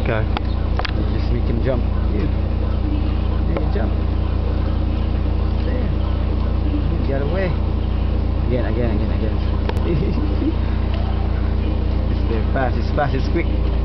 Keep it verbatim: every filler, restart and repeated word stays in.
Go. Just make him jump. You. There you jump. There. Get away. Again, again, again, again. It's very fast, it's fast, it's quick.